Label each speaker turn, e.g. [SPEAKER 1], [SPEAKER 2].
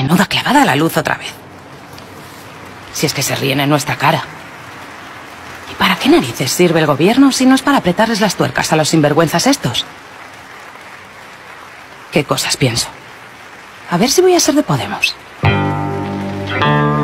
[SPEAKER 1] Menuda clavada a la luz otra vez. Si es que se ríen en nuestra cara. ¿Y para qué narices sirve el gobierno si no es para apretarles las tuercas a los sinvergüenzas estos? ¿Qué cosas pienso? A ver si voy a ser de Podemos.